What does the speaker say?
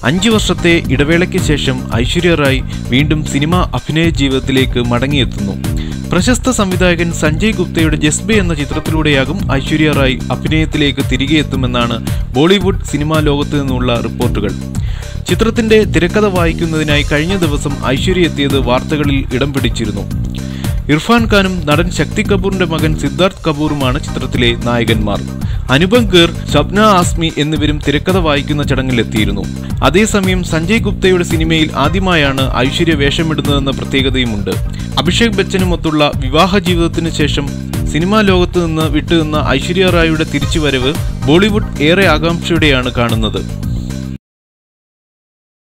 5 വർഷത്തെ ഇടവേളയ്ക്ക് ശേഷം ഐശ്വര്യ റായ് വീണ്ടും സിനിമാ അഭിനയ ജീവിതത്തിലേക്ക് മടങ്ങിയെത്തുന്നു. പ്രശസ്ത സംവിധായകൻ സഞ്ജയ് ഗുപ്തയുടെ ജസ്ബ എന്ന ചിത്രത്തിലൂടെയാകും ഐശ്വര്യ റായ് അഭിനയത്തിലേക്ക് തിരികെ എത്തുമെന്നാണ് ബോളിവുഡ് സിനിമാ ലോകത്തു നിന്നുള്ള റിപ്പോർട്ടുകൾ. ചിത്രത്തിന്റെ തിരക്കഥ വായിക്കുന്നതിനായി കഴിഞ്ഞ ദിവസം ഐശ്വര്യ എത്തിയത് വാർത്തകളിൽ ഇടം പിടിച്ചിരുന്നു. ഇർഫാൻ ഖാനും നടൻ ശക്തി കപൂറിന്റെ മകൻ സിദ്ധാർത്ഥ് കപൂറുമാണ് ചിത്രത്തിലെ നായകന്മാർ. അനുപം ഖേർ, ഷബ്ന ആസ്മി എന്നിവരും തിരക്കഥ വായിക്കുന്ന ചടങ്ങിലെത്തിയിരുന്നു. അതേസമയം സഞ്ജയ് ഗുപ്തയുടെ സിനിമയിൽ ആദ്യമായാണ് ഐശ്വര്യ വേഷമിടുന്നതെന്ന പ്രത്യേകതയുമുണ്ട്. അഭിഷേക് ബച്ചനുമൊത്തുള്ള വിവാഹ ജീവിതത്തിന് ശേഷം സിനിമാ ലോകത്ത് നിന്ന് വിട്ടുനിന്ന ഐശ്വര്യ റായിയുടെ തിരിച്ചുവരവ് ബോളിവുഡ് ഏറെ ആകാംക്ഷയോടെയാണ് കാണുന്നത്.